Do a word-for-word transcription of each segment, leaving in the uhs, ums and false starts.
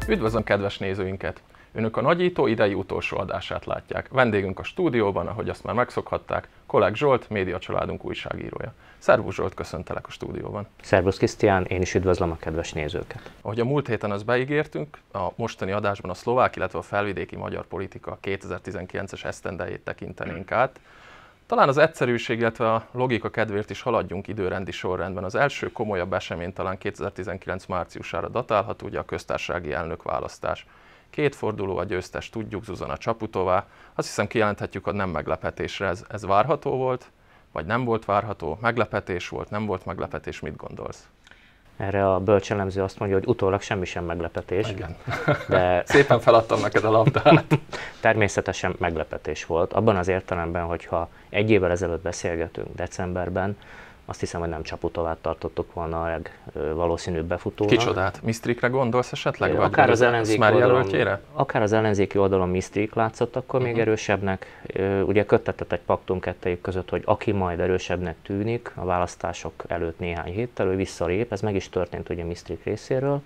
Üdvözlöm kedves nézőinket! Önök a Nagyító idei utolsó adását látják. Vendégünk a stúdióban, ahogy azt már megszokhatták, Kolek Zsolt, médiacsaládunk újságírója. Szervusz Zsolt, köszöntelek a stúdióban. Szervusz Krisztián, én is üdvözlöm a kedves nézőket. Ahogy a múlt héten azt beígértünk, a mostani adásban a szlovák, illetve a felvidéki magyar politika kétezer-tizenkilences esztendejét tekintenénk át. Talán az egyszerűség, illetve a logika kedvéért is haladjunk időrendi sorrendben. Az első komolyabb esemény talán kétezer-tizenkilenc márciusára datálható, ugye a köztársasági elnökválasztás. Két forduló a győztes, tudjuk, Zuzana Csaputová. Azt hiszem kijelenthetjük, hogy nem meglepetésre. Ez, ez várható volt, vagy nem volt várható? Meglepetés volt, nem volt meglepetés, mit gondolsz? Erre a bölcselemző azt mondja, hogy utólag semmi sem meglepetés. Igen. De Szépen feladtam neked a labdát. Természetesen meglepetés volt. Abban az értelemben, hogyha egy évvel ezelőtt beszélgetünk decemberben, azt hiszem, hogy nem Csaputovát tartottuk volna a legvalószínűbb befutónak. Kicsodát? Misztrikre gondolsz esetleg? Vagy akár, az ellenzéki oldalon, akár az ellenzéki oldalon Misztrik látszott akkor uh-huh. még erősebbnek. Ugye köttetett egy paktum kettejük között, hogy aki majd erősebbnek tűnik a választások előtt néhány héttel, ő visszalép. Ez meg is történt ugye Misztrik részéről.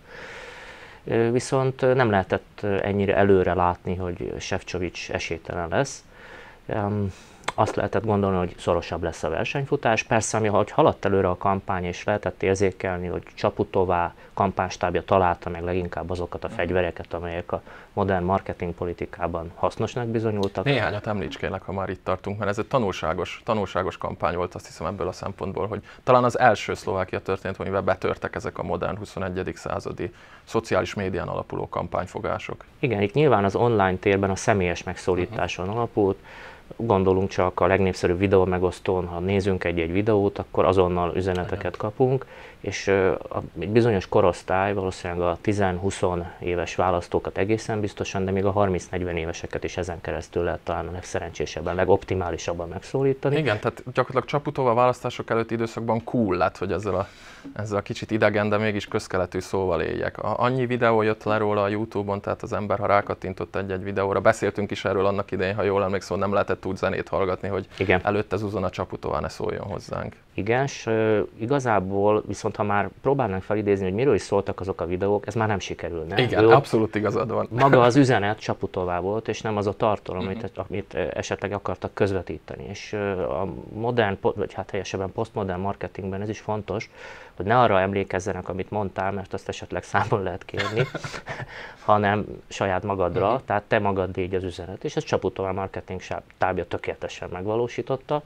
Viszont nem lehetett ennyire előre látni, hogy Šefčovič esélytelen lesz. Azt lehetett gondolni, hogy szorosabb lesz a versenyfutás. Persze, ami hogy haladt előre a kampány, és lehetett érzékelni, hogy Csaputová kampánystábja találta meg leginkább azokat a fegyvereket, amelyek a modern marketingpolitikában hasznosnak bizonyultak. Néhányat említs kérlek, ha már itt tartunk, mert ez egy tanulságos, tanulságos kampány volt, azt hiszem ebből a szempontból, hogy talán az első Szlovákia történt, amivel betörtek ezek a modern huszonegyedik századi szociális médián alapuló kampányfogások. Igen, itt nyilván az online térben a személyes megszólításon uh-huh. alapult. Gondolunk csak a legnépszerűbb videó megosztón, ha nézünk egy-egy videót, akkor azonnal üzeneteket kapunk, és egy bizonyos korosztály, valószínűleg a tíz-húsz éves választókat egészen biztosan, de még a harminc-negyven éveseket is ezen keresztül lehet talán a legszerencsésebben, legoptimálisabban megszólítani. Igen, tehát gyakorlatilag Csaputová választások előtti időszakban cool lett, hogy ezzel a, ezzel a kicsit idegen, de mégis közkeletű szóval éljek. Annyi videó jött le róla a YouTube-on, tehát az ember, ha rákattintott egy-egy videóra, beszéltünk is erről annak idején, ha jól emlékszem, nem lehetett úgy zenét hallgatni, hogy igen. előtte Zuzana Csaputová ne szóljon hozzánk. Igen, és igazából viszont ha már próbálnánk felidézni, hogy miről is szóltak azok a videók, ez már nem sikerülne. Igen, Ő, abszolút igazad van. Maga az üzenet Csaputová volt, és nem az a tartalom, uh-huh. amit, amit esetleg akartak közvetíteni. És a modern, vagy hát helyesebben posztmodern marketingben ez is fontos, hogy ne arra emlékezzenek, amit mondtál, mert azt esetleg számon lehet kérni, hanem saját magadra, uh-huh. tehát te magad légy az üzenet. És ez Csaputová marketing stábja tökéletesen megvalósította.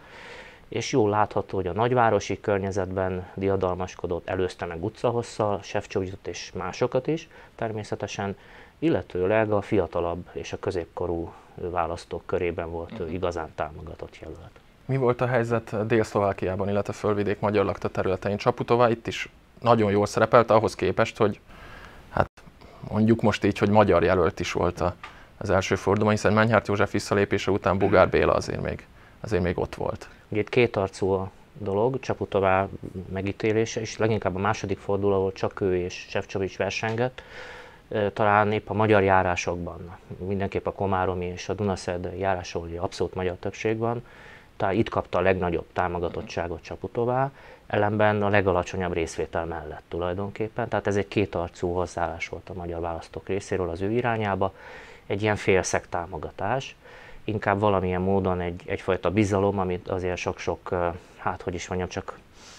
És jól látható, hogy a nagyvárosi környezetben diadalmaskodott, előzte meg utcahosszal, Šefčovičot és másokat is természetesen, illetőleg a fiatalabb és a középkorú választók körében volt uh-huh. igazán támogatott jelölt. Mi volt a helyzet Dél-Szlovákiában, illetve földvidék magyar lakta területein? Csaputová itt is nagyon jól szerepelt ahhoz képest, hogy hát mondjuk most így, hogy magyar jelölt is volt az első fordulóban, hiszen Menyhárt József visszalépése után Bugár Béla azért még, azért még ott volt. Ugye itt kétarcú a dolog, Csaputová megítélése, és leginkább a második forduló, ahol csak ő és Šefčovič versengett, talán épp a magyar járásokban, mindenképp a komáromi és a Dunaszerdai járások, ahol abszolút magyar többség van, tehát itt kapta a legnagyobb támogatottságot Csaputová, ellenben a legalacsonyabb részvétel mellett tulajdonképpen, tehát ez egy kétarcú hozzáállás volt a magyar választók részéről az ő irányába, egy ilyen félszeg támogatás. Inkább valamilyen módon egy, egyfajta bizalom, amit azért sok-sok, hát hogy is mondjam, csak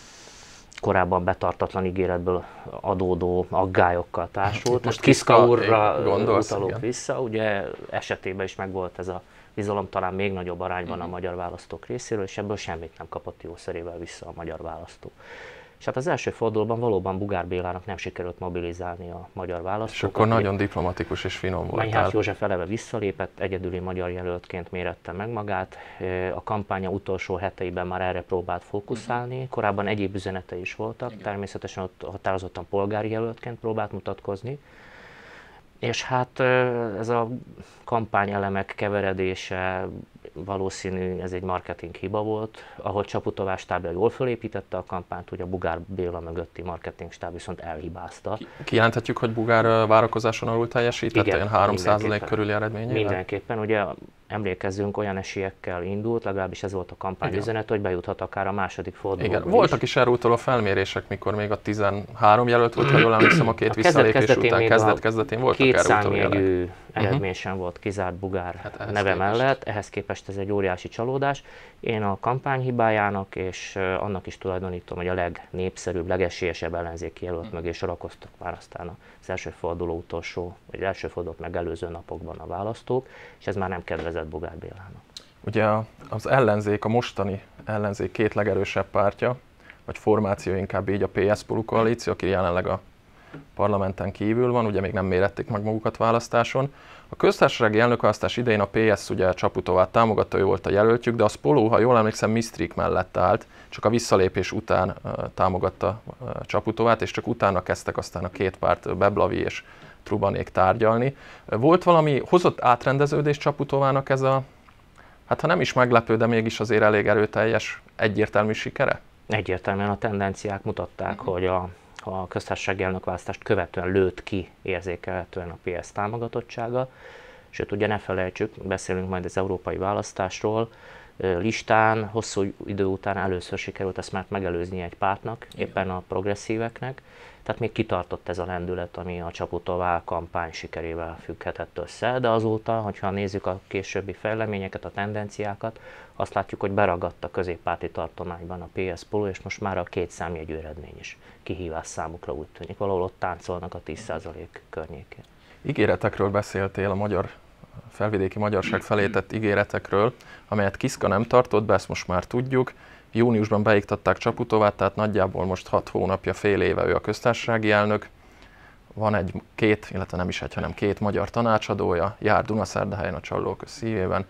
korábban betartatlan ígéretből adódó aggályokkal társult. Most Kiszka úrra utalok vissza, ugye esetében is megvolt ez a bizalom, talán még nagyobb arányban a magyar választók részéről, és ebből semmit nem kapott jószerével vissza a magyar választó. És hát az első fordulóban valóban Bugár Bélának nem sikerült mobilizálni a magyar választókat. És akkor nagyon diplomatikus és finom volt. Menyhárt József eleve visszalépett, egyedüli magyar jelöltként mérette meg magát. A kampánya utolsó heteiben már erre próbált fókuszálni. Korábban egyéb üzenete is voltak, igen. Természetesen ott határozottan polgári jelöltként próbált mutatkozni. És hát ez a kampányelemek keveredése, valószínű ez egy marketing hiba volt, ahol Csaputová stábja jól fölépítette a kampányt, ugye a Bugár Béla mögötti marketing stáb viszont elhibázta. Kijelenthetjük, hogy Bugár várakozáson alul teljesített, ilyen három százalék körüli eredményével? Mindenképpen, ugye emlékezzünk, olyan esélyekkel indult, legalábbis ez volt a kampány üzenet, hogy bejuthat akár a második fordulóba. Igen, voltak is erről a felmérések, mikor még a tizenhárom jelölt volt, ha jól emlékszem, a két a visszalépés kezdet, után, kezdet-kezdetén voltak két erről számjegyű eredmény sem volt kizárt Bugár hát neve képest. mellett, ehhez képest ez egy óriási csalódás. Én a kampány hibájának és annak is tulajdonítom, hogy a legnépszerűbb, legesélyesebb ellenzéki jelölt mögé sorakoztak már aztán az első forduló utolsó, vagy első fordulót megelőző napokban a választók, és ez már nem kedvezett Bugár Bélának. Ugye az ellenzék, a mostani ellenzék két legerősebb pártja, vagy formáció inkább így a pé es pé o koalíció, aki jelenleg a parlamenten kívül van, ugye még nem mérették meg magukat választáson. A köztársasági elnökválasztás idején a pé es ugye Csaputovát támogatta, ő volt a jelöltjük, de a Spoló, ha jól emlékszem, Mistrik mellett állt, csak a visszalépés után uh, támogatta uh, Csaputovát, és csak utána kezdtek aztán a két párt, Beblavi és Trubanék tárgyalni. Volt valami, hozott átrendeződés Csaputovának ez a, hát ha nem is meglepő, de mégis azért elég erőteljes, egyértelmű sikere? Egyértelműen a tendenciák mutatták, uh-huh. hogy a a köztársasági elnökválasztást követően lőtt ki érzékelhetően a pé es támogatottsága. Sőt, ugye ne felejtsük, beszélünk majd az európai választásról, listán hosszú idő után először sikerült ezt már megelőzni egy pártnak, éppen a progresszíveknek. Tehát még kitartott ez a lendület, ami a Csaputová kampány sikerével függhetett össze, de azóta, hogyha nézzük a későbbi fejleményeket, a tendenciákat, azt látjuk, hogy beragadt a középpárti tartományban a pé es pé o, és most már a két számjegyű eredmény is kihívás számukra úgy tűnik. Valahol ott táncolnak a tíz százalék környékén. Ígéretekről beszéltél, a magyar felvidéki magyarság felé tett ígéretekről, amelyet Kiszka nem tartott be, ezt most már tudjuk. Júniusban beiktatták Csaputovát, tehát nagyjából most hat hónapja, fél éve ő a köztársasági elnök. Van egy, két, illetve nem is egy, hanem két magyar tanácsadója, jár Dunaszerdahelyen, a Csallóköz szívében.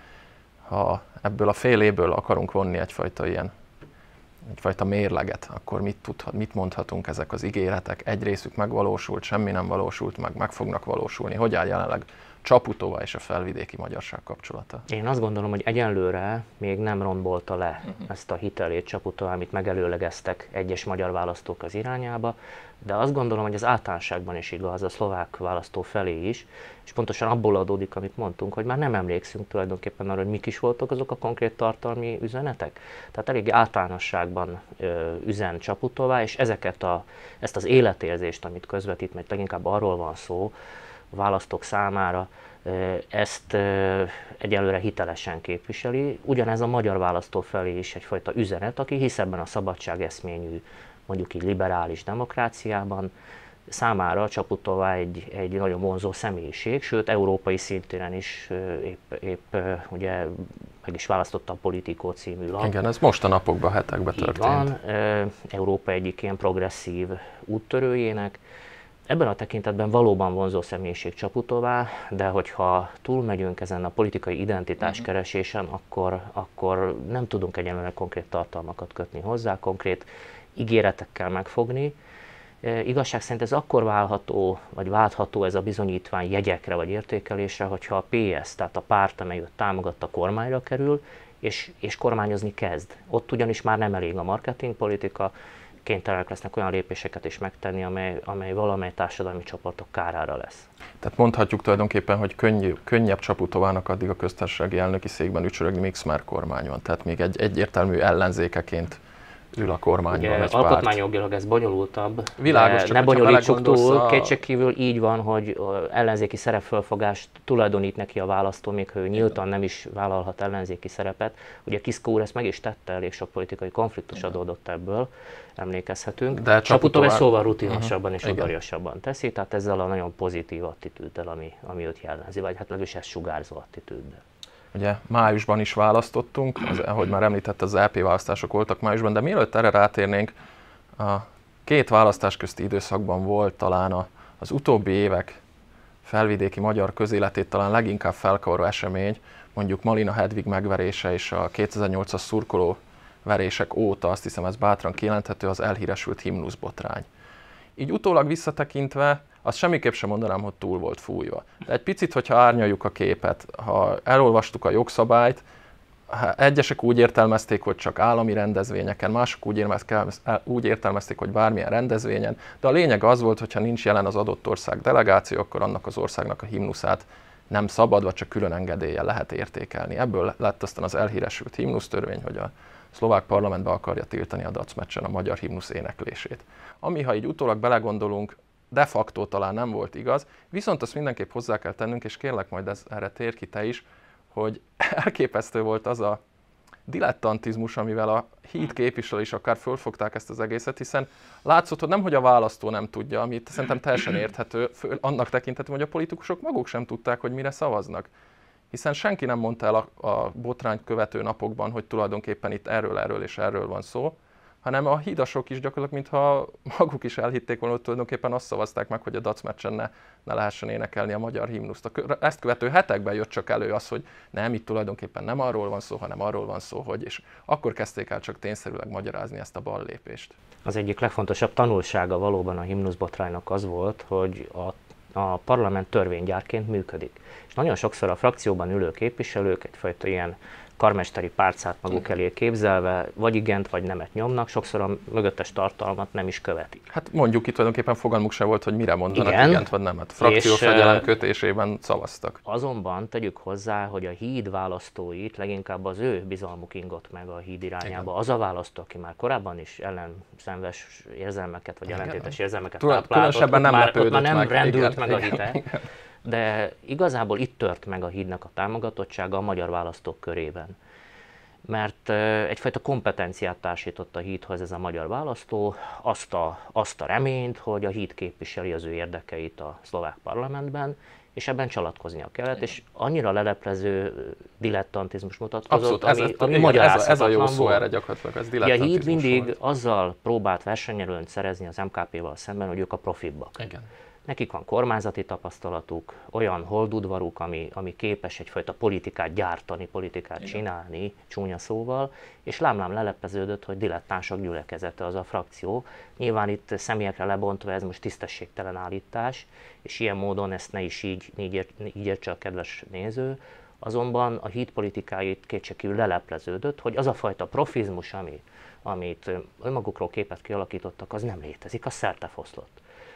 Ha ebből a fél évből akarunk vonni egyfajta ilyen, egyfajta mérleget, akkor mit, tudhat, mit mondhatunk ezek az ígéretek? Egy részük megvalósult, semmi nem valósult meg, meg fognak valósulni. Hogy áll jelenleg Csaputova és a felvidéki magyarság kapcsolata? Én azt gondolom, hogy egyenlőre még nem rombolta le uh-huh. ezt a hitelét Csaputova, amit megelőlegeztek egyes magyar választók az irányába, de azt gondolom, hogy az általánosságban is igaz, a szlovák választó felé is, és pontosan abból adódik, amit mondtunk, hogy már nem emlékszünk tulajdonképpen arra, hogy mik is voltak azok a konkrét tartalmi üzenetek. Tehát elég általánosságban ö, üzen Csaputová, és ezeket a, ezt az életérzést, amit közvetít, mert leginkább arról van szó, a választók számára ezt egyelőre hitelesen képviseli. Ugyanez a magyar választó felé is egyfajta üzenet, aki hisz ebben a szabadságeszményű, mondjuk így liberális demokráciában, számára Csaputová egy, egy nagyon vonzó személyiség, sőt, európai szintéren is épp, épp ugye meg is választotta a Politico című lap. Igen, ez most a napokban, hetekben történt. Van, Európa egyik ilyen progresszív úttörőjének. Ebben a tekintetben valóban vonzó személyiség Csaputová, de hogyha túlmegyünk ezen a politikai identitáskeresésen, akkor, akkor nem tudunk egyenlően konkrét tartalmakat kötni hozzá, konkrét ígéretekkel megfogni. E, igazság szerint ez akkor válható, vagy váltható ez a bizonyítvány jegyekre vagy értékelésre, hogyha a pé es, tehát a párt, amely őt támogatta, kormányra kerül, és, és kormányozni kezd. Ott ugyanis már nem elég a marketingpolitika, kénytelenek lesznek olyan lépéseket is megtenni, amely, amely valamely társadalmi csoportok kárára lesz. Tehát mondhatjuk tulajdonképpen, hogy könnyű, könnyebb Csaputovának addig a köztársasági elnöki székben ücsörögni, míg már kormány van. Tehát még egy egyértelmű ellenzékeként ül a kormányban egy alkotmányjogilag ez bonyolultabb. Világos, csak ne bonyolítsuk túl, a... kétségkívül így van, hogy ellenzéki szerepfölfogást tulajdonít neki a választó, még ha ő nyíltan nem is vállalhat ellenzéki szerepet. Ugye Kiszka úr ezt meg is tette, elég sok politikai konfliktus adódott ebből, emlékezhetünk. De Csaputová ezt szóval rutinosabban uh-huh. és udvariasabban teszi, tehát ezzel a nagyon pozitív attitűddel, ami, ami őt jellemzi, vagy hát legalábbis ez sugárzó attitűddel. Ugye májusban is választottunk, az, ahogy már említett, az é pé választások voltak májusban, de mielőtt erre rátérnénk, a két választás közti időszakban volt talán a, az utóbbi évek felvidéki magyar közéletét talán leginkább felkavaró esemény, mondjuk Malina Hedvig megverése és a kétezer-nyolcas szurkoló verések óta, azt hiszem ez bátran kijelenthető, az elhíresült himnuszbotrány. Így utólag visszatekintve, azt semmiképp sem mondanám, hogy túl volt fújva. De egy picit, hogyha árnyaljuk a képet, ha elolvastuk a jogszabályt, egyesek úgy értelmezték, hogy csak állami rendezvényeken, mások úgy, úgy értelmezték, hogy bármilyen rendezvényen, de a lényeg az volt, hogyha nincs jelen az adott ország delegáció, akkor annak az országnak a himnuszát nem szabad, vagy csak külön engedéllyel lehet értékelni. Ebből lett aztán az elhíresült himnusztörvény, hogy a szlovák parlamentbe akarja tiltani a dacmeccsen a magyar himnusz éneklését. Ami, ha így utólag belegondolunk, de facto talán nem volt igaz, viszont azt mindenképp hozzá kell tennünk, és kérlek majd ez, erre tér ki te is, hogy elképesztő volt az a dilettantizmus, amivel a híd képviselő is akár fölfogták ezt az egészet, hiszen látszott, hogy nem, hogy a választó nem tudja, amit szerintem teljesen érthető, föl, annak tekintetően, hogy a politikusok maguk sem tudták, hogy mire szavaznak. Hiszen senki nem mondta el a, a botrányt követő napokban, hogy tulajdonképpen itt erről, erről és erről van szó, hanem a hídasok is gyakorlatilag, mintha maguk is elhitték volna, hogy tulajdonképpen azt szavazták meg, hogy a dacmeccsen ne, ne lehessen énekelni a magyar himnuszt. A, ezt követő hetekben jött csak elő az, hogy nem, itt tulajdonképpen nem arról van szó, hanem arról van szó, hogy, és akkor kezdték el csak tényszerűleg magyarázni ezt a ballépést. Az egyik legfontosabb tanulsága valóban a himnuszbotránynak az volt, hogy a, a parlament törvénygyárként működik. És nagyon sokszor a frakcióban ülő képviselők egyfajta ilyen karmesteri pálcát maguk elé képzelve, vagy igent, vagy nemet nyomnak, sokszor a mögöttes tartalmat nem is követik. Hát mondjuk itt tulajdonképpen fogalmuk se volt, hogy mire mondanak igen, igent, vagy nemet. Frakciófegyelem kötésében szavaztak. Azonban tegyük hozzá, hogy a híd választóit leginkább az ő bizalmuk ingott meg a híd irányába. Igen. Az a választó, aki már korábban is ellenszenves érzelmeket, vagy igen, ellentétes érzelmeket táplált, ott nem már, ott már nem meg, rendült igen, meg igen, a hite. Igen. De igazából itt tört meg a hídnak a támogatottsága a magyar választók körében. Mert egyfajta kompetenciát társított a hídhoz ez a magyar választó, azt a, azt a reményt, hogy a híd képviseli az ő érdekeit a szlovák parlamentben, és ebben csalatkoznia kellett, és annyira leleplező dilettantizmus mutatkozott, Abszolút, ami, ez, ami igen, magyarázhatatlan ez a, ez a jó szó volt. erre gyakorlatilag, ez Ja, a dilettantizmus híd mindig volt. azzal próbált versenyelőnyt szerezni az em ká pével szemben, hogy ők a profibbak. Igen. Nekik van kormányzati tapasztalatuk, olyan holdudvaruk, ami, ami képes egyfajta politikát gyártani, politikát igen. csinálni, csúnya szóval, és lámlám lelepleződött, hogy dilettánsok gyülekezete az a frakció. Nyilván itt személyekre lebontva ez most tisztességtelen állítás, és ilyen módon ezt ne is így, így, ért, így értse a kedves néző, azonban a híd politikáit kétségkívül lelepleződött, hogy az a fajta profizmus, ami, amit önmagukról képet kialakítottak, az nem létezik, az szertefoszlott.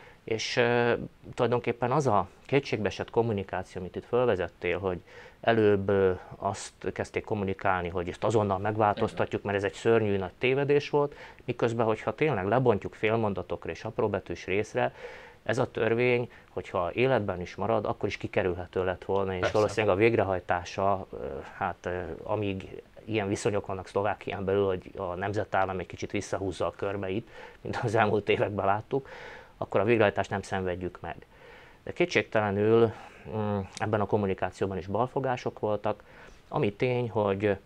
És e, tulajdonképpen az a kétségbeesett kommunikáció, amit itt felvezettél, hogy előbb e, azt kezdték kommunikálni, hogy ezt azonnal megváltoztatjuk, mert ez egy szörnyű nagy tévedés volt, miközben, hogyha tényleg lebontjuk félmondatokra és apróbetűs részre, ez a törvény, hogyha életben is marad, akkor is kikerülhető lett volna, és Persze. valószínűleg a végrehajtása, hát amíg ilyen viszonyok vannak Szlovákián belül, hogy a nemzetállam egy kicsit visszahúzza a körmeit, mint az elmúlt években láttuk, akkor a végrehajtást nem szenvedjük meg. De kétségtelenül ebben a kommunikációban is balfogások voltak, ami tény, hogy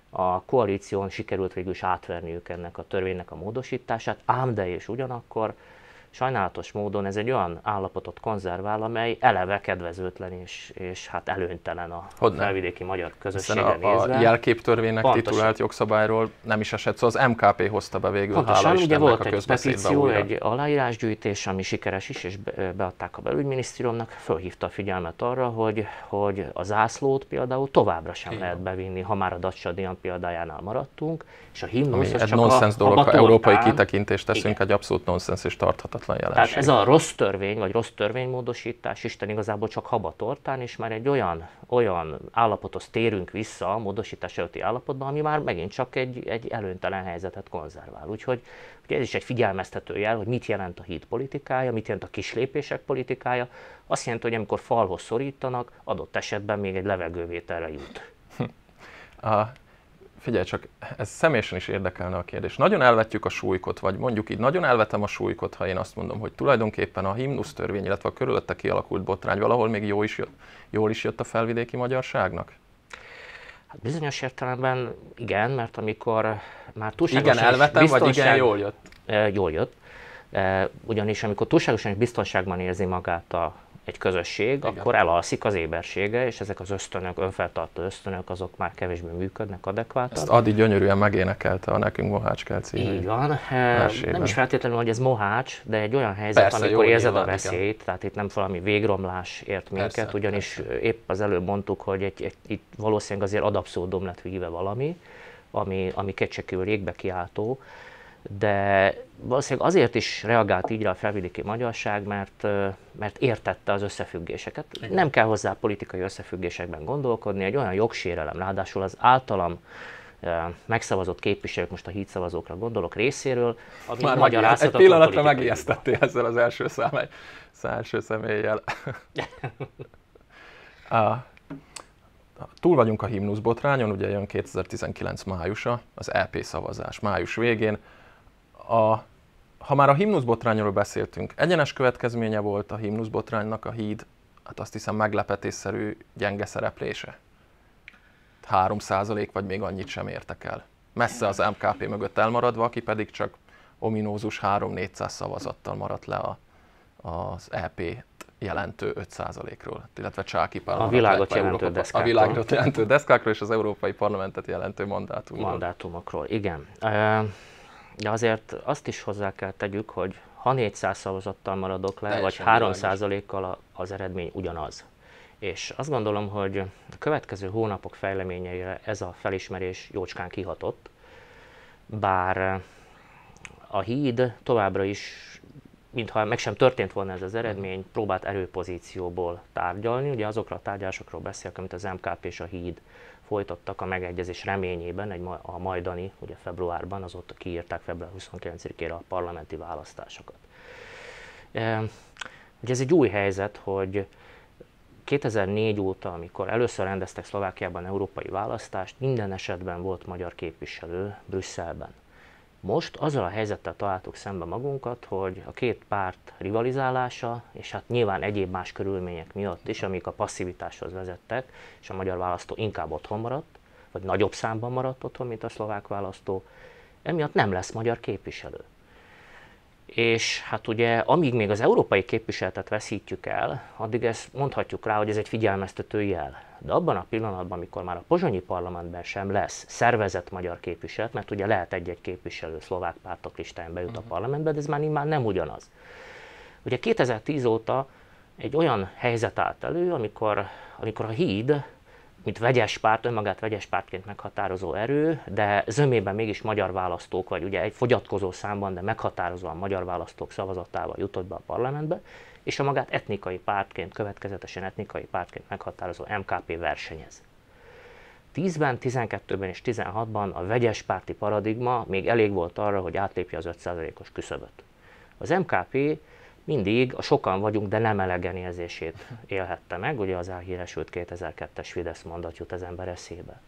a koalíción sikerült végül is átverniük ennek a törvénynek a módosítását, ám de és ugyanakkor sajnálatos módon ez egy olyan állapotot konzervál, amely eleve kedvezőtlen és, és hát előnytelen a Hogyne. felvidéki magyar közösségre a, nézve. A jelképtörvénynek Pontosan. titulált jogszabályról nem is esett szó, szóval az em ká pé hozta be végül, Pontosan, hála ugye Istennek, volt a egy petíció, újra. egy aláírásgyűjtés, ami sikeres is, és beadták a belügyminisztériumnak, fölhívta a figyelmet arra, hogy, hogy a zászlót például továbbra sem Igen. lehet bevinni, ha már a Dacia Dian példájánál maradtunk, és a himnusz az egy csak nonsens a, dolog, a ha európai kitekintést teszünk, Igen. egy abszolút nonsens és tarthatatlan jelenség. Tehát ez a rossz törvény, vagy rossz törvénymódosítás, Isten igazából csak habatortán, és már egy olyan, olyan állapothoz térünk vissza, a módosítás előtti állapotban, ami már megint csak egy, egy előnytelen helyzetet konzervál. Úgyhogy ugye ez is egy figyelmeztető jel, hogy mit jelent a híd politikája, mit jelent a kislépések politikája. Azt jelenti, hogy amikor falhoz szorítanak, adott esetben még egy levegővételre jut. A Figyelj csak, ez személyesen is érdekelne a kérdés. Nagyon elvetjük a súlykot, vagy mondjuk így nagyon elvetem a súlykot, ha én azt mondom, hogy tulajdonképpen a himnusztörvény, illetve a körülötte kialakult botrány valahol még jó is jött, jól is jött a felvidéki magyarságnak? Hát bizonyos értelemben igen, mert amikor már túlságosan Igen, elvetem, biztonság... vagy igen, jól jött? E, jól jött. E, ugyanis amikor túlságosan biztonságban érzi magát a egy közösség, Igen. akkor elalszik az ébersége, és ezek az ösztönök, önfeltartó ösztönök, azok már kevésbé működnek adekvátan. Ezt Adi gyönyörűen megénekelte a Nekünk Mohács kell című Így van. versében. Nem is feltétlenül, hogy ez mohács, de egy olyan helyzet, Persze, amikor jó, érzed nyilván, a veszélyt, igen. tehát itt nem valami végromlás ért minket, Persze, ugyanis persze. épp az előbb mondtuk, hogy egy, egy, itt valószínűleg azért ad abszurdum lett víve valami, ami, ami kétségkívül égbe kiáltó. De valószínűleg azért is reagált így rá a felvidéki magyarság, mert, mert értette az összefüggéseket. Igen. Nem kell hozzá politikai összefüggésekben gondolkodni, egy olyan jogsérelem, ráadásul az általam megszavazott képviselők, most a hídszavazókra gondolok részéről, ami már magyarázhatatlan. Egy pillanatra megijesztettél ezzel az első, számály, az első személlyel. a, túl vagyunk a himnuszbotrányon, ugye jön kétezer-tizenkilenc májusa, az é pé szavazás május végén. A, ha már a himnuszbotrányról beszéltünk, egyenes következménye volt a himnuszbotránynak a híd, hát azt hiszem meglepetésszerű gyenge szereplése. három százalék vagy még annyit sem értek el. Messze az em ká pé mögött elmaradva, aki pedig csak ominózus három-négyszáz szavazattal maradt le a, az é pét jelentő öt százalékról, illetve Csáky Pál a világot jelentő deszkákról. A világot jelentő deszkákról és az Európai Parlamentet jelentő mandátumokról. Mandátumokról, igen. De azért azt is hozzá kell tegyük, hogy ha négyszáz szavazattal maradok le, teljesen vagy három százalékkal az eredmény ugyanaz. És azt gondolom, hogy a következő hónapok fejleményeire ez a felismerés jócskán kihatott, bár a híd továbbra is, mintha meg sem történt volna ez az eredmény, próbált erőpozícióból tárgyalni. Ugye azokra a tárgyalásokról beszélek, amit az em ká pé és a híd folytattak a megegyezés reményében, egy, a majdani, ugye februárban, azóta kiírták február huszonkilencedikére a parlamenti választásokat. E, ugye ez egy új helyzet, hogy kétezer-négy óta, amikor először rendeztek Szlovákiában európai választást, minden esetben volt magyar képviselő Brüsszelben. Most azzal a helyzettel találtuk szembe magunkat, hogy a két párt rivalizálása, és hát nyilván egyéb más körülmények miatt is, amik a passzivitáshoz vezettek, és a magyar választó inkább otthon maradt, vagy nagyobb számban maradt otthon, mint a szlovák választó, emiatt nem lesz magyar képviselő. És hát ugye, amíg még az európai képviseletet veszítjük el, addig ezt mondhatjuk rá, hogy ez egy figyelmeztető jel. De abban a pillanatban, amikor már a pozsonyi parlamentben sem lesz szervezett magyar képviselet, mert ugye lehet egy-egy képviselő szlovák pártok listáján bejut a parlamentbe, de ez már, már nem ugyanaz. Ugye kétezer-tíz óta egy olyan helyzet állt elő, amikor, amikor a híd, mint vegyes párt, önmagát vegyes pártként meghatározó erő, de zömében mégis magyar választók, vagy ugye egy fogyatkozó számban, de meghatározóan magyar választók szavazatával jutott be a parlamentbe, és a magát etnikai pártként, következetesen etnikai pártként meghatározó em ká pé versenyez. tízben, tizenkettőben és tizenhatban a vegyes párti paradigma még elég volt arra, hogy átlépje az öt százalékos küszöböt. Az em ká pé mindig a sokan vagyunk, de nem elegen érzését élhette meg, ugye az elhíresült kétezer-kettes Fidesz mondat jut az ember eszébe.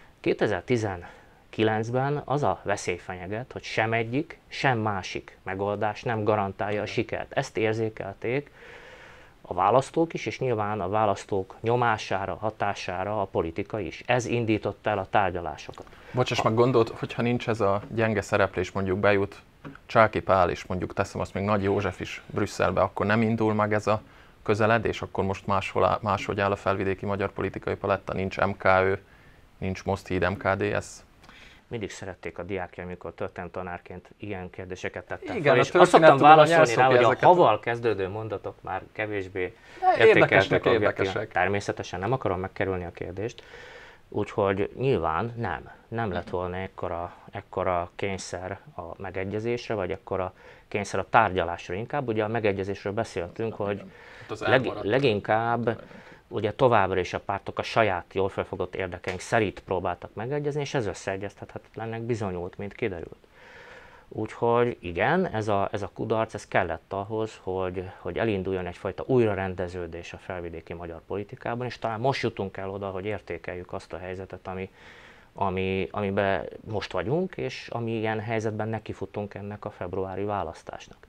kétezer-tizenkilencben az a veszély fenyeget, hogy sem egyik, sem másik megoldás nem garantálja a sikert. Ezt érzékelték a választók is, és nyilván a választók nyomására, hatására a politika is. Ez indította el a tárgyalásokat. Bocsáss meg, gondolt, hogyha nincs ez a gyenge szereplés, mondjuk bejut Csáky Pál, és mondjuk teszem azt még Nagy József is Brüsszelbe, akkor nem indul meg ez a közeledés, akkor most máshol áll, máshogy áll a felvidéki magyar politikai paletta, nincs em ká ö, nincs Most Híd em ká dé es. Mindig szerették a diákjaim, amikor történelemtanárként ilyen kérdéseket tettem Igen, fel, és azt szoktam válaszolni rá, hogy ezeket... a haval kezdődő mondatok már kevésbé érdekesek, érdekesek. Természetesen nem akarom megkerülni a kérdést, úgyhogy nyilván nem, nem lett volna ekkora, ekkora kényszer a megegyezésre, vagy ekkora kényszer a tárgyalásra inkább. Ugye a megegyezésről beszéltünk, hogy leg, leginkább ugye továbbra is a pártok a saját jól felfogott érdekeink szerint próbáltak megegyezni, és ez összeegyeztethetetlennek bizonyult, mint kiderült. Úgyhogy igen, ez a, ez a kudarc, ez kellett ahhoz, hogy, hogy elinduljon egyfajta újrarendeződés a felvidéki magyar politikában, és talán most jutunk el oda, hogy értékeljük azt a helyzetet, ami, ami, amiben most vagyunk, és ami ilyen helyzetben nekifutunk ennek a februári választásnak.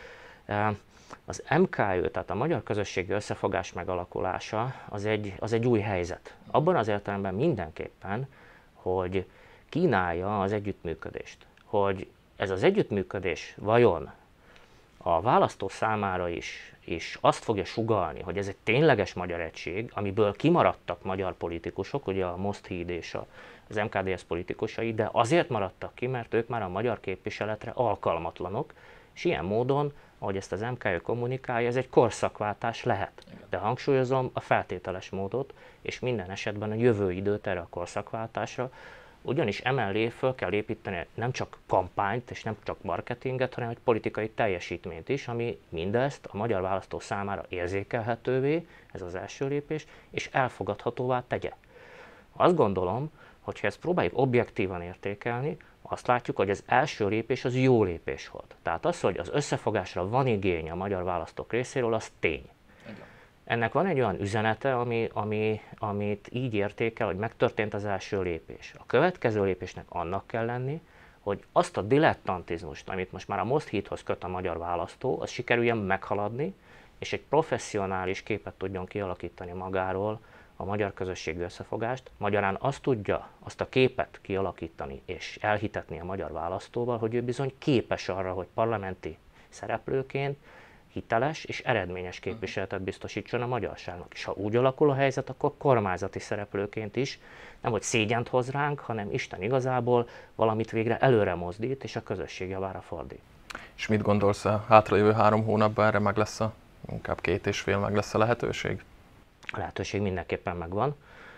Az em ká ö, tehát a Magyar Közösségi Összefogás megalakulása, az egy, az egy új helyzet. Abban az értelemben mindenképpen, hogy kínálja az együttműködést. Hogy ez az együttműködés vajon a választó számára is, és azt fogja sugallni, hogy ez egy tényleges magyar egység, amiből kimaradtak magyar politikusok, ugye a Most Híd és a, az em ká dé es politikusai, de azért maradtak ki, mert ők már a magyar képviseletre alkalmatlanok, és ilyen módon, ahogy ezt az em ká ö kommunikálja, ez egy korszakváltás lehet. De hangsúlyozom a feltételes módot, és minden esetben a jövő időt erre a korszakváltásra Ugyanis emellé föl kell építeni nem csak kampányt és nem csak marketinget, hanem egy politikai teljesítményt is, ami mindezt a magyar választó számára érzékelhetővé, ez az első lépés, és elfogadhatóvá tegye. Azt gondolom, hogy ha ezt próbáljuk objektívan értékelni, azt látjuk, hogy az első lépés az jó lépés volt. Tehát az, hogy az összefogásra van igény a magyar választók részéről, az tény. Ennek van egy olyan üzenete, ami, ami, amit így értékel, hogy megtörtént az első lépés. A következő lépésnek annak kell lenni, hogy azt a dilettantizmust, amit most már a Most hídhoz köt a magyar választó, az sikerüljen meghaladni, és egy professzionális képet tudjon kialakítani magáról a magyar közösségi összefogást. Magyarán azt tudja, azt a képet kialakítani és elhitetni a magyar választóval, hogy ő bizony képes arra, hogy parlamenti szereplőként hiteles és eredményes képviseletet biztosítson a magyarságnak. És ha úgy alakul a helyzet, akkor kormányzati szereplőként is, nem hogy szégyent hoz ránk, hanem Isten igazából valamit végre előre mozdít, és a közösség javára fordít. És mit gondolsz, a hátrajövő három hónapban erre meg lesz a, inkább két és fél meg lesz a lehetőség? A lehetőség mindenképpen megvan.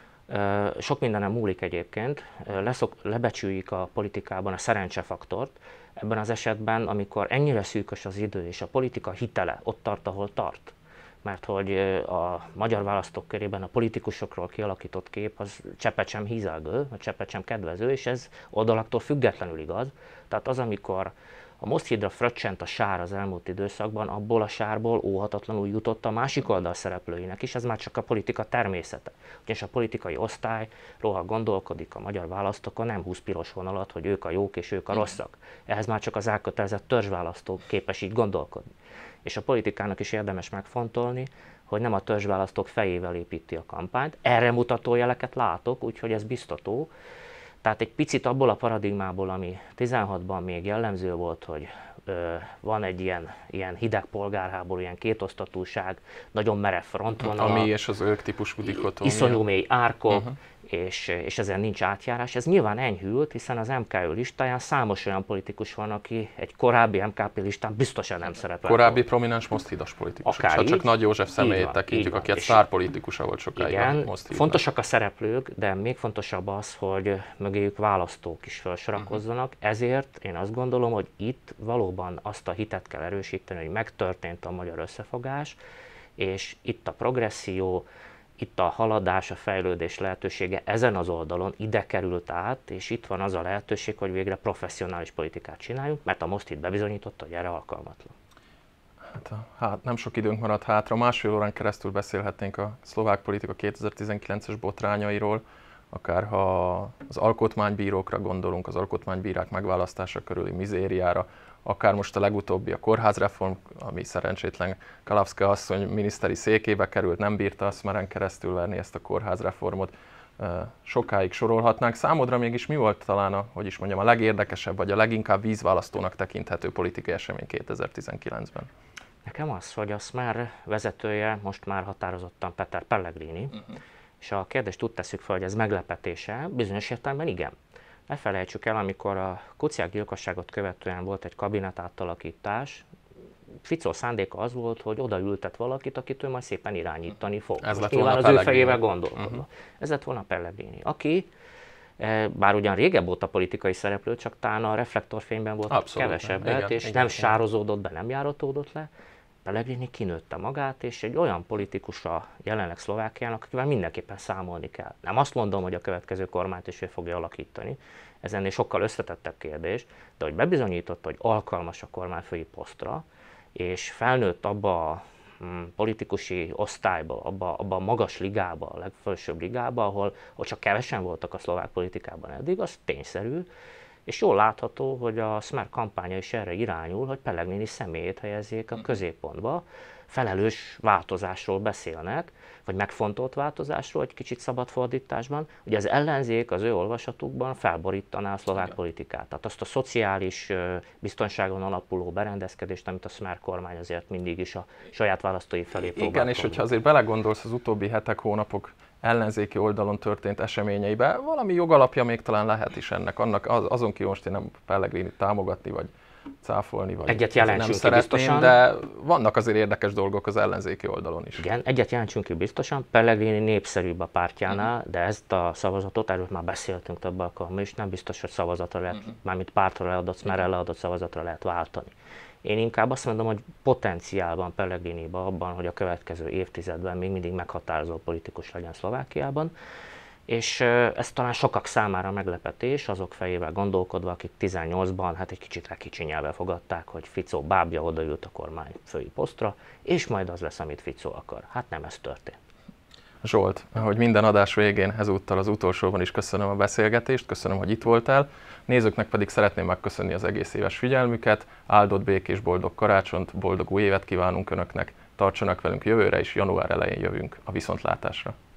Sok mindenem múlik egyébként, Leszok, lebecsüljük a politikában a szerencsefaktort. Ebben az esetben, amikor ennyire szűkös az idő, és a politika hitele ott tart, ahol tart, mert hogy a magyar választók körében a politikusokról kialakított kép az cseppet sem hízelgő, vagy cseppet sem kedvező, és ez oldalaktól függetlenül igaz. Tehát az, amikor a Most hídra fröccsent a sár az elmúlt időszakban, abból a sárból óhatatlanul jutott a másik oldal szereplőinek is, ez már csak a politika természete. Ugyanis a politikai osztály roha gondolkodik a magyar választókon, nem húsz piros vonalat, hogy ők a jók és ők a rosszak. Ehhez már csak az elkötelezett törzsválasztó képes így gondolkodni. És a politikának is érdemes megfontolni, hogy nem a törzsválasztók fejével építi a kampányt. Erre mutató jeleket látok, úgyhogy ez biztató. Tehát egy picit abból a paradigmából, ami tizenhatban még jellemző volt, hogy ö, van egy ilyen, ilyen hideg polgárháború, ilyen kétosztatúság, nagyon merev frontvonal. A mi és az ők típusú dikotómia. Iszonyú mély árkok, uh-huh. és, és ezen nincs átjárás. Ez nyilván enyhült, hiszen az em ká ö listáján számos olyan politikus van, aki egy korábbi em ká pé listán biztosan nem szerepel. Korábbi prominens Most hídas politikus. Akár hát csak így, Nagy József személyét tekintjük, aki egy sztárpolitikusa volt sokáig. Igen, fontosak a szereplők, de még fontosabb az, hogy mögéjük választók is felsorakozzanak. Uh-huh. Ezért én azt gondolom, hogy itt valóban azt a hitet kell erősíteni, hogy megtörtént a magyar összefogás, és itt a progresszió, itt a haladás, a fejlődés lehetősége ezen az oldalon ide került át, és itt van az a lehetőség, hogy végre professzionális politikát csináljunk, mert a Most híd bebizonyította, hogy erre alkalmatlan. Hát, hát nem sok időnk maradt hátra. Másfél órán keresztül beszélhetnénk a szlovák politika kétezer-tizenkilences botrányairól, akár ha az alkotmánybírókra gondolunk, az alkotmánybírák megválasztása körüli mizériára, akár most a legutóbbi a kórházreform, ami szerencsétlen Kalavszka asszony miniszteri székébe került, nem bírta a Smeren keresztül verni ezt a kórházreformot. Sokáig sorolhatnánk. Számodra mégis mi volt talán a, hogy is mondjam, a legérdekesebb, vagy a leginkább vízválasztónak tekinthető politikai esemény kétezer-tizenkilencben? Nekem az, hogy a Smer vezetője most már határozottan Peter Pellegrini, uh-huh. és a kérdést úgy tesszük fel, hogy ez meglepetése, bizonyos értelemben igen. Ne felejtsük el, amikor a Kuciak gyilkosságot követően volt egy kabinet átalakítás, Ficó szándéka az volt, hogy odaültet valakit, akit ő majd szépen irányítani fog. Ez lett nyilván az ő fejével gondolkodva. Uh-huh. Ez lett volna Pellegrini, aki bár ugyan régebb óta politikai szereplő, csak talán a reflektorfényben volt abszolút kevesebbet, igen, és igen, nem igen. sározódott be, nem járatódott le. Pellegrini kinőtte magát, és egy olyan politikus a jelenleg Szlovákiának, akivel mindenképpen számolni kell. Nem azt mondom, hogy a következő kormányt is ő fogja alakítani, ez ennél sokkal összetettebb kérdés, de hogy bebizonyította, hogy alkalmas a kormányfői posztra, és felnőtt abba a mm, politikusi osztályba, abba, abba a magas ligába, a legfelsőbb ligába, ahol, ahol csak kevesen voltak a szlovák politikában eddig, az tényszerű, és jól látható, hogy a Smer kampánya is erre irányul, hogy Pellegrini személyét helyezzék a középpontba. Felelős változásról beszélnek, vagy megfontolt változásról, egy kicsit szabad fordításban, hogy az ellenzék az ő olvasatukban felborítaná a szlovák igen. politikát. Tehát azt a szociális biztonságon alapuló berendezkedést, amit a Smer kormány azért mindig is a saját választói felé próbál. Igen, és hogyha azért belegondolsz az utóbbi hetek, hónapok ellenzéki oldalon történt eseményeibe, valami jogalapja még talán lehet is ennek, annak az, azon kívül most én nem Pellegrini támogatni, vagy cáfolni, vagy egyet nem jelentsünk ki szeretném, biztosan. de vannak azért érdekes dolgok az ellenzéki oldalon is. Igen, egyet jelentsünk ki biztosan, Pellegrini népszerűbb a pártjánál, uh-huh. de ezt a szavazatot, erről már beszéltünk több alkalommal is, nem biztos, hogy szavazatra lehet, uh-huh. mármint pártra leadott, mert leadott szavazatra lehet váltani. Én inkább azt mondom, hogy potenciál van Pellegriniban abban, hogy a következő évtizedben még mindig meghatározó politikus legyen Szlovákiában, és ez talán sokak számára meglepetés, azok fejével gondolkodva, akik tizennyolcban hát egy kicsit kicsinyelve fogadták, hogy Fico bábja odaült a kormányfői posztra, és majd az lesz, amit Fico akar. Hát nem ez történt. Zsolt, ahogy minden adás végén, ezúttal az utolsóban is köszönöm a beszélgetést, köszönöm, hogy itt voltál. Nézőknek pedig szeretném megköszönni az egész éves figyelmüket, áldott békés boldog karácsonyt, boldog új évet kívánunk Önöknek, tartsanak velünk jövőre, és január elején jövünk a viszontlátásra.